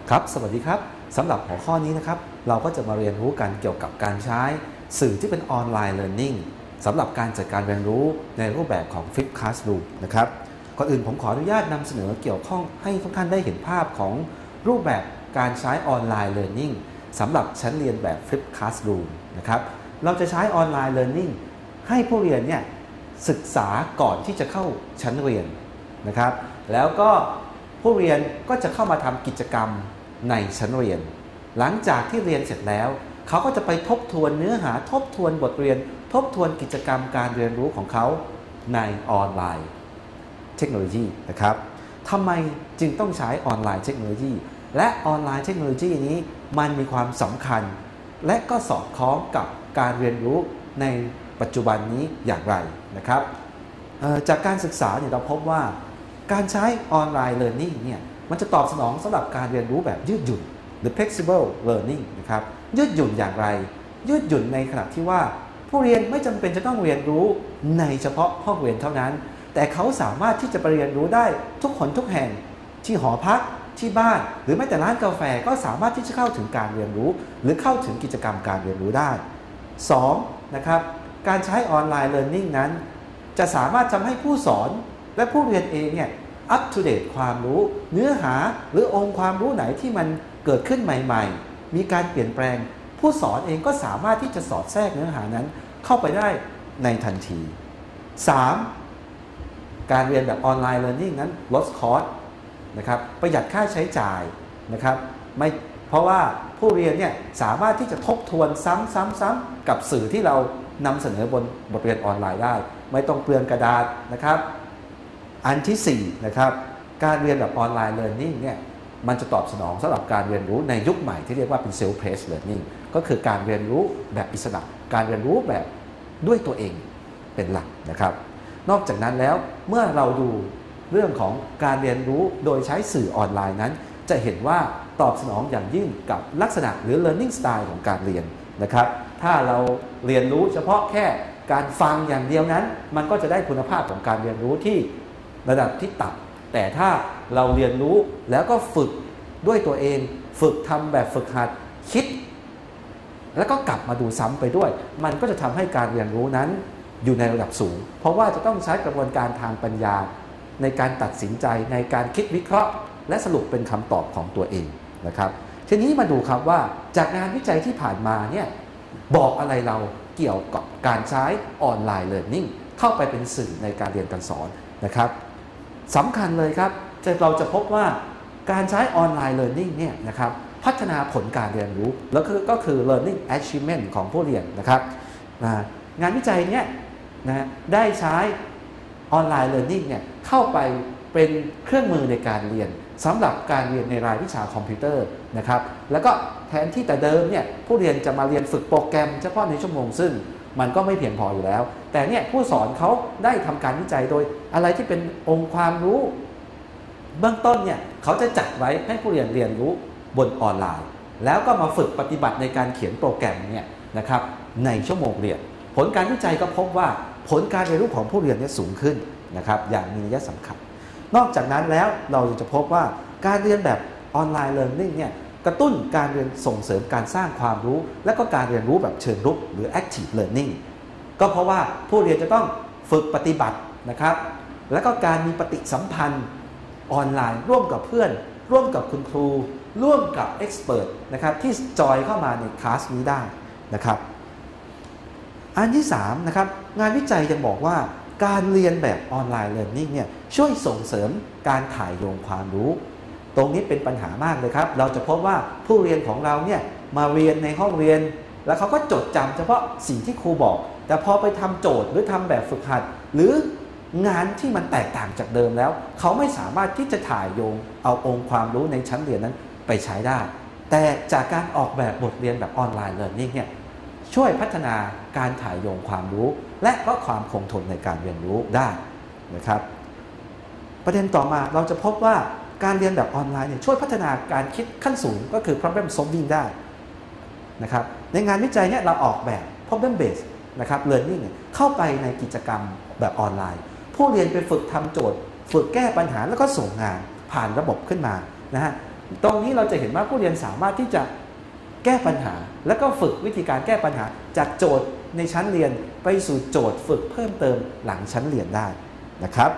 ครับสวัสดีครับสำหรับหัวข้อนี้นะครับเราก็จะมาเรียนรู้กันเกี่ยวกับการใช้สื่อที่เป็นออนไลน์เรียนรู้สำหรับการจัดการเรียนรู้ในรูปแบบของ Flip Classroom นะครับก่อนอื่นผมขออนุญาตนำเสนอเกี่ยวข้องให้ทุกท่านได้เห็นภาพของรูปแบบการใช้ออนไลน์เรียนรู้สำหรับชั้นเรียนแบบ Flip Classroom นะครับเราจะใช้ออนไลน์เรียนรู้ให้ผู้เรียนเนี่ยศึกษาก่อนที่จะเข้าชั้นเรียนนะครับแล้วก็ผู้เรียนก็จะเข้ามาทำกิจกรรมในชั้นเรียนหลังจากที่เรียนเสร็จแล้วเขาก็จะไปทบทวนเนื้อหาทบทวนบทเรียนทบทวนกิจกรรมการเรียนรู้ของเขาในออนไลน์เทคโนโลยีนะครับทำไมจึงต้องใช้ออนไลน์เทคโนโลยีและออนไลน์เทคโนโลยีนี้มันมีความสำคัญและก็สอดคล้องกับการเรียนรู้ในปัจจุบันนี้อย่างไรนะครับจากการศึกษาเนี่ยเราพบว่าการใช้ออนไลน์ learning เนี่ยมันจะตอบสนองสำหรับการเรียนรู้แบบยืดหยุ่นหรือ flexible learning นะครับยืดหยุ่นอย่างไรยืดหยุ่นในขณะที่ว่าผู้เรียนไม่จำเป็นจะต้องเรียนรู้ในเฉพาะห้องเรียนเท่านั้นแต่เขาสามารถที่จะไปเรียนรู้ได้ทุกคนทุกแห่งที่หอพักที่บ้านหรือแม้แต่ร้านกาแฟก็สามารถที่จะเข้าถึงการเรียนรู้หรือเข้าถึงกิจกรรมการเรียนรู้ได้ 2. นะครับการใช้ออนไลน์ learning นั้นจะสามารถทำให้ผู้สอนและผู้เรียนเองเนี่ยอัปเดตความรู้เนื้อหาหรือองค์ความรู้ไหนที่มันเกิดขึ้นใหม่ๆมีการเปลี่ยนแปลงผู้สอนเองก็สามารถที่จะสอดแทรกเนื้อหานั้นเข้าไปได้ในทันที 3. การเรียนแบบออนไลน์ learning นั้นลดคอสนะครับประหยัดค่าใช้จ่ายนะครับไม่เพราะว่าผู้เรียนเนี่ยสามารถที่จะทบทวนซ้ำๆกับสื่อที่เรานำเสนอบนบทเรียนออนไลน์ได้ไม่ต้องเปลืองกระดาษนะครับอันที่4นะครับการเรียนแบบออนไลน์ learning เนี่ยมันจะตอบสนองสำหรับการเรียนรู้ในยุคใหม่ที่เรียกว่าเป็น self paced learning ก็คือการเรียนรู้แบบอิสระการเรียนรู้แบบด้วยตัวเองเป็นหลักนะครับนอกจากนั้นแล้วเมื่อเราดูเรื่องของการเรียนรู้โดยใช้สื่อออนไลน์นั้นจะเห็นว่าตอบสนองอย่างยิ่งกับลักษณะหรือ learning style ของการเรียนนะครับถ้าเราเรียนรู้เฉพาะแค่การฟังอย่างเดียวนั้นมันก็จะได้คุณภาพของการเรียนรู้ที่ระดับที่ต่ำแต่ถ้าเราเรียนรู้แล้วก็ฝึกด้วยตัวเองฝึกทำแบบฝึกหัดคิดแล้วก็กลับมาดูซ้ำไปด้วยมันก็จะทำให้การเรียนรู้นั้นอยู่ในระดับสูงเพราะว่าจะต้องใช้กระบวนการทางปัญญาในการตัดสินใจในการคิดวิเคราะห์และสรุปเป็นคำตอบของตัวเองนะครับทีนี้มาดูครับว่าจากงานวิจัยที่ผ่านมาเนี่ยบอกอะไรเราเกี่ยวกับการใช้ออนไลน์ learning เข้าไปเป็นสื่อในการเรียนการสอนนะครับสำคัญเลยครับเราจะพบว่าการใช้ออนไลน์ learning เนี่ยนะครับพัฒนาผลการเรียนรู้แล้วก็คือ learning achievement ของผู้เรียนนะครับงานวิจัยเนี่ยนะได้ใช้ออนไลน์ learning เนี่ยเข้าไปเป็นเครื่องมือในการเรียนสำหรับการเรียนในรายวิชาคอมพิวเตอร์นะครับแล้วก็แทนที่แต่เดิมเนี่ยผู้เรียนจะมาเรียนฝึกโปรแกรมเฉพาะในชั่วโมงซึ่งมันก็ไม่เพียงพออยู่แล้วแต่เนี่ยผู้สอนเขาได้ทำการวิจัยโดยอะไรที่เป็นองค์ความรู้เบื้องต้นเนี่ยเขาจะจัดไว้ให้ผู้เรียนเรียนรู้บนออนไลน์แล้วก็มาฝึกปฏิบัติในการเขียนโปรแกรมเนี่ยนะครับในชั่วโมงเรียนผลการวิจัยก็พบว่าผลการเรียนรู้ของผู้เรียนเนี่ยสูงขึ้นนะครับอย่างมีนัยสำคัญนอกจากนั้นแล้วเราจะพบว่าการเรียนแบบออนไลน์ learning เนี่ยกระตุ้นการเรียนส่งเสริมการสร้างความรู้และก็การเรียนรู้แบบเชิงรุกหรือ active learning ก็เพราะว่าผู้เรียนจะต้องฝึกปฏิบัตินะครับและก็การมีปฏิสัมพันธ์ออนไลน์ร่วมกับเพื่อนร่วมกับคุณครูร่วมกับ expert นะครับที่จอยเข้ามาในคลาสนี้ได้นะครับอันที่3นะครับงานวิจัยยังบอกว่าการเรียนแบบออนไลน์ learning เนี่ยช่วยส่งเสริมการถ่ายโยงความรู้ตรงนี้เป็นปัญหามากเลยครับเราจะพบว่าผู้เรียนของเราเนี่ยมาเรียนในห้องเรียนแล้วเขาก็จดจำเฉพาะสิ่งที่ครูบอกแต่พอไปทำโจทย์หรือทำแบบฝึกหัดหรืองานที่มันแตกต่างจากเดิมแล้วเขาไม่สามารถที่จะถ่ายโยงเอาองค์ความรู้ในชั้นเรียนนั้นไปใช้ได้แต่จากการออกแบบบทเรียนแบบออนไลน์ learning เนี่ยช่วยพัฒนาการถ่ายโยงความรู้และก็ความคงทนในการเรียนรู้ได้นะครับประเด็นต่อมาเราจะพบว่าการเรียนแบบออนไลน์เนี่ยช่วยพัฒนาการคิดขั้นสูงก็คือ problem solving ได้นะครับในงานวิจัยเนี่ยเราออกแบบ problem based นะครับ learning เข้าไปในกิจกรรมแบบออนไลน์ผู้เรียนไปฝึกทำโจทย์ฝึกแก้ปัญหาแล้วก็ส่งงานผ่านระบบขึ้นมานะฮะตรงนี้เราจะเห็นว่าผู้เรียนสามารถที่จะแก้ปัญหาแล้วก็ฝึกวิธีการแก้ปัญหาจากโจทย์ในชั้นเรียนไปสู่โจทย์ฝึกเพิ่มเติมหลังชั้นเรียนได้นะครับ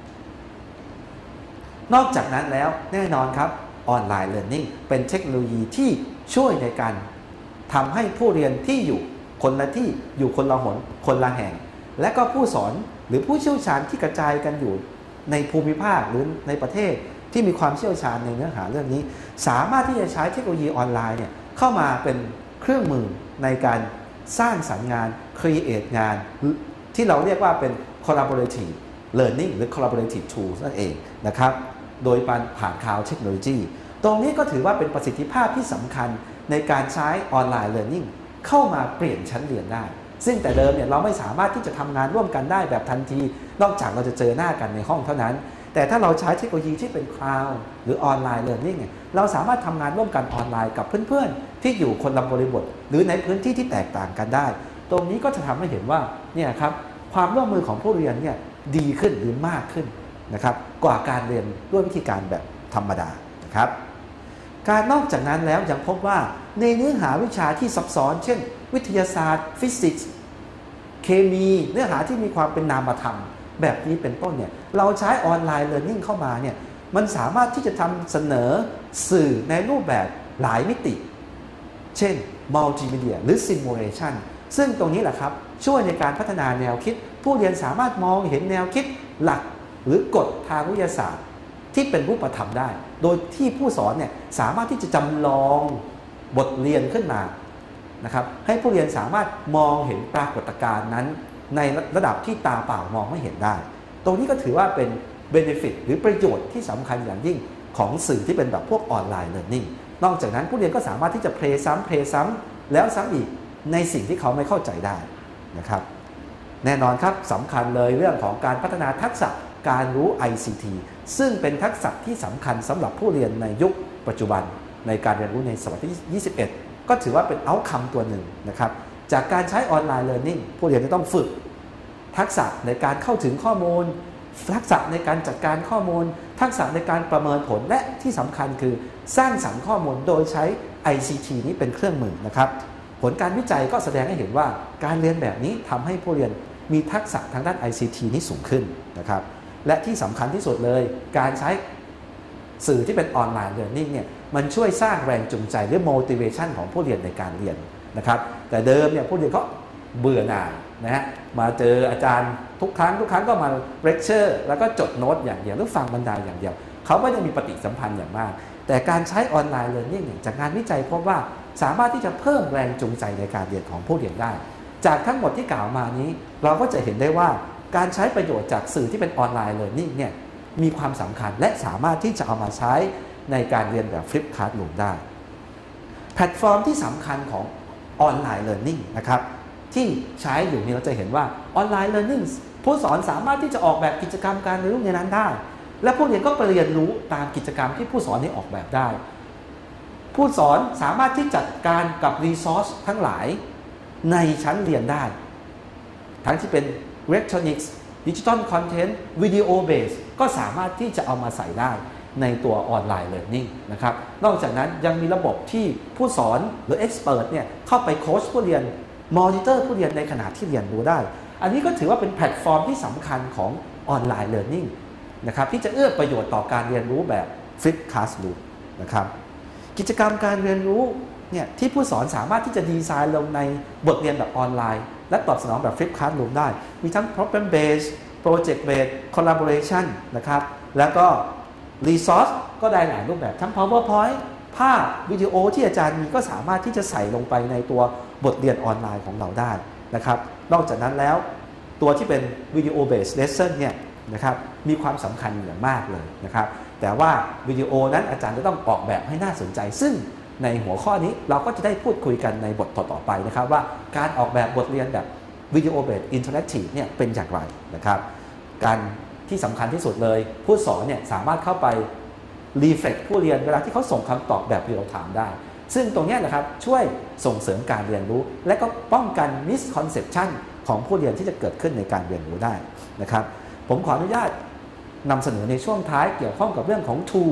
นอกจากนั้นแล้วแน่นอนครับออนไลน์เรียนรู้เป็นเทคโนโลยีที่ช่วยในการทำให้ผู้เรียนที่อยู่คนละที่อยู่คนละหนคนละแห่งและก็ผู้สอนหรือผู้เชี่ยวชาญที่กระจายกันอยู่ในภูมิภาคหรือในประเทศที่มีความเชี่ยวชาญในเนื้อหาเรื่องนี้สามารถที่จะใช้เทคโนโลยีออนไลน์เนี่ยเข้ามาเป็นเครื่องมือในการสร้างสรรค์งาน create งานที่เราเรียกว่าเป็น collaborative learning หรือ collaborative tools นั่นเองนะครับโดยผ่านคลาวด์เทคโนโลยีตรงนี้ก็ถือว่าเป็นประสิทธิภาพที่สำคัญในการใช้ออนไลน์ learning เข้ามาเปลี่ยนชั้นเรียนได้ซึ่งแต่เดิมเนี่ยเราไม่สามารถที่จะทำงานร่วมกันได้แบบทันทีนอกจากเราจะเจอหน้ากันในห้องเท่านั้นแต่ถ้าเราใช้เทคโนโลยีที่เป็นคลาวด์หรือออนไลน์เรียนรู้เนี่ยเราสามารถทำงานร่วมกันออนไลน์กับเพื่อนๆที่อยู่คนละบริบทหรือในพื้นที่ที่แตกต่างกันได้ตรงนี้ก็จะทำให้เห็นว่าเนี่ยครับความร่วมมือของผู้เรียนเนี่ยดีขึ้นหรือมากขึ้นนะครับกว่าการเรียนด้วยวิธีการแบบธรรมดานะครับการนอกจากนั้นแล้วยังพบว่าในเนื้อหาวิชาที่ซับซ้อนเช่นวิทยาศาสตร์ฟิสิกส์เคมีเนื้อหาที่มีความเป็นนามธรรมแบบนี้เป็นต้นเนี่ยเราใช้ออนไลน์เรียนรู้เข้ามาเนี่ยมันสามารถที่จะทำเสนอสื่อในรูปแบบหลายมิติเช่นมัลติมีเดียหรือซิมูเลชันซึ่งตรงนี้แหละครับช่วยในการพัฒนาแนวคิดผู้เรียนสามารถมองเห็นแนวคิดหลักหรือกฎทางวิทยาศาสตร์ที่เป็นรูปธรรมได้โดยที่ผู้สอนเนี่ยสามารถที่จะจำลองบทเรียนขึ้นมานะครับให้ผู้เรียนสามารถมองเห็นปรากฏการณ์นั้นในระดับที่ตาเปล่ามองไม่เห็นได้ตรงนี้ก็ถือว่าเป็น benefit หรือประโยชน์ที่สำคัญอย่างยิ่งของสื่อที่เป็นแบบพวกออนไลน์ learning นอกจากนั้นผู้เรียนก็สามารถที่จะเพลย์ซ้ำแล้วซ้ำอีกในสิ่งที่เขาไม่เข้าใจได้นะครับแน่นอนครับสำคัญเลยเรื่องของการพัฒนาทักษะการรู้ ICT ซึ่งเป็นทักษะที่สำคัญสำหรับผู้เรียนในยุคปัจจุบันในการเรียนรู้ในศตวรรษที่21ก็ถือว่าเป็น outcome ตัวหนึ่งนะครับจากการใช้ออนไลน์ learning ผู้เรียนจะต้องฝึกทักษะในการเข้าถึงข้อมูลทักษะในการจัดการข้อมูลทักษะในการประเมินผลและที่สำคัญคือสร้างสรรค์ข้อมูลโดยใช้ ICT นี้เป็นเครื่องมือนะครับผลการวิจัยก็แสดงให้เห็นว่าการเรียนแบบนี้ทำให้ผู้เรียนมีทักษะทางด้าน ICT นี้สูงขึ้นนะครับและที่สำคัญที่สุดเลยการใช้สื่อที่เป็นออนไลน์ learning เนี่ยมันช่วยสร้างแรงจูงใจหรือ motivation ของผู้เรียนในการเรียนนะครับแต่เดิมเนี่ยผู้เรียนเขาเบื่อหน่ายนะฮะมาเจออาจารย์ทุกครั้งก็มาเลคเชอร์แล้วก็จดโน้ตอย่างเดียวหรือฟังบรรยายอย่างเดียวเขาก็จะมีปฏิสัมพันธ์อย่างมากแต่การใช้ออนไลน์ learning เนี่ยจากงานวิจัยพบว่าสามารถที่จะเพิ่มแรงจูงใจในการเรียนของผู้เรียนได้จากทั้งหมดที่กล่าวมานี้เราก็จะเห็นได้ว่าการใช้ประโยชน์จากสื่อที่เป็นออนไลน์ learning เนี่ยมีความสำคัญและสามารถที่จะเอามาใช้ในการเรียนแบบ Flip Classroom ได้แพลตฟอร์มที่สำคัญของออนไลน์ learning นะครับที่ใช้อยู่นี้เราจะเห็นว่าออนไลน์ learning ผู้สอนสามารถที่จะออกแบบกิจกรรมการเรียนรู้ในนั้นได้และผู้เรียนก็ไปเรียนรู้ตามกิจกรรมที่ผู้สอนนี้ออกแบบได้ผู้สอนสามารถที่จัดการกับรีซอสทั้งหลายในชั้นเรียนได้ทั้งที่เป็น Electronics Digital Content Video Base ก็สามารถที่จะเอามาใส่ได้ในตัวออนไลน์ Learning นะครับนอกจากนั้นยังมีระบบที่ผู้สอนหรือ Expert เนี่ยเข้าไปโค้ชผู้เรียนมอนิเตอร์ผู้เรียนในขณะที่เรียนรู้ได้อันนี้ก็ถือว่าเป็นแพลตฟอร์มที่สำคัญของออนไลน์ Learning นะครับที่จะเอื้อประโยชน์ต่อการเรียนรู้แบบ Flip Classroom นะครับกิจกรรมการเรียนรู้เนี่ยที่ผู้สอนสามารถที่จะดีไซน์ลงในบทเรียนแบบออนไลน์และตอบสนองแบบ Flip Classroom ได้มีทั้ง Problem Based Project Based Collaboration นะครับแล้วก็ Resource ก็ได้หลายรูปแบบทั้ง PowerPoint ภาพวิดีโอที่อาจารย์มีก็สามารถที่จะใส่ลงไปในตัวบทเรียนออนไลน์ของเราได้นะครับนอกจากนั้นแล้วตัวที่เป็น Video Based Lesson เนี่ยนะครับมีความสำคัญอย่างมากเลยนะครับแต่ว่าวิดีโอนั้นอาจารย์จะต้องออกแบบให้น่าสนใจซึ่งในหัวข้อนี้เราก็จะได้พูดคุยกันในบทต่อๆไปนะครับว่าการออกแบบบทเรียนแบบ Video Based Interactive เนี่ยเป็นอย่างไรนะครับการที่สำคัญที่สุดเลยผู้สอนเนี่ยสามารถเข้าไปรีเฟล็กผู้เรียนเวลาที่เขาส่งคำตอบแบบเรียลไทม์ได้ซึ่งตรงนี้นะครับช่วยส่งเสริมการเรียนรู้และก็ป้องกันมิสคอนเซปชันของผู้เรียนที่จะเกิดขึ้นในการเรียนรู้ได้นะครับผมขออนุญาตนำเสนอในช่วงท้ายเกี่ยวข้องกับเรื่องของ tools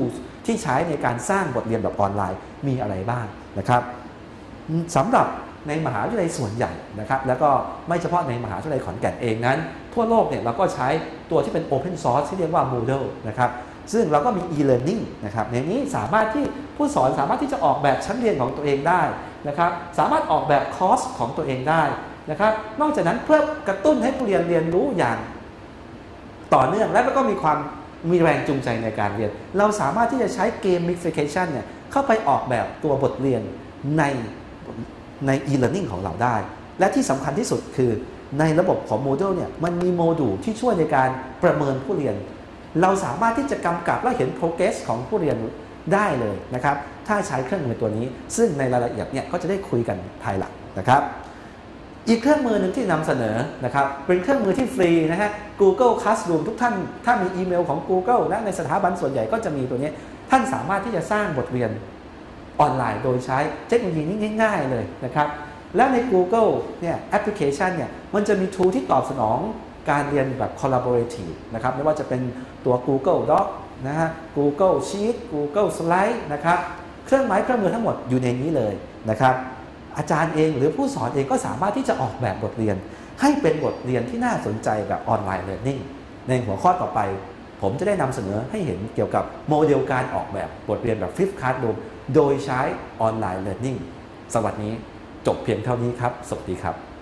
ที่ใช้ในการสร้างบทเรียนแบบออนไลน์มีอะไรบ้างนะครับสำหรับในมหาวิทยาลัยส่วนใหญ่นะครับแล้วก็ไม่เฉพาะในมหาวิทยาลัยขอนแก่นเองนั้นทั่วโลกเนี่ยเราก็ใช้ตัวที่เป็น Open Source ที่เรียกว่า Moodle นะครับซึ่งเราก็มี e-learning นะครับในนี้สามารถที่ผู้สอนสามารถที่จะออกแบบชั้นเรียนของตัวเองได้นะครับสามารถออกแบบคอร์สของตัวเองได้นะครับนอกจากนั้นเพื่อกระตุ้นให้ผู้เรียนเรียนรู้อย่างต่อเนื่องและก็มีแรงจูงใจในการเรียนเราสามารถที่จะใช้ gamification เนี่ยเข้าไปออกแบบตัวบทเรียนใน e-learning ของเราได้และที่สำคัญที่สุดคือในระบบของ Moodle เนี่ยมันมีโมดูลที่ช่วยในการประเมินผู้เรียนเราสามารถที่จะกำกับและเห็น progress ของผู้เรียนได้เลยนะครับถ้าใช้เครื่องมือตัวนี้ซึ่งในรายละเอียดเนี่ยก็จะได้คุยกันภายหลังนะครับอีกเครื่องมือหนึ่งที่นำเสนอนะครับเป็นเครื่องมือที่ฟรีนะฮะ Google Classroom ทุกท่านถ้ามีอีเมลของ Google และในสถาบันส่วนใหญ่ก็จะมีตัวนี้ท่านสามารถที่จะสร้างบทเรียนออนไลน์โดยใช้เทคโนโลยีนี้ง่ายๆเลยนะครับแล้วใน Google เนี่ยแอปพลิเคชันเนี่ยมันจะมี tool ที่ตอบสนองการเรียนแบบ collaborative นะครับไม่ว่าจะเป็นตัว Google Doc นะฮะ Google Sheet Google Slide นะครับเครื่องมือทั้งหมดอยู่ในนี้เลยนะครับอาจารย์เองหรือผู้สอนเองก็สามารถที่จะออกแบบบทเรียนให้เป็นบทเรียนที่น่าสนใจแบบออนไลน์เรียนนิ่งในหัวข้อต่อไปผมจะได้นำเสนอให้เห็นเกี่ยวกับโมเดลการออกแบบบทเรียนแบบ Flipped Classroom โดยใช้ออนไลน์เรียนนิ่งสวัสดีจบเพียงเท่านี้ครับสวัสดีครับ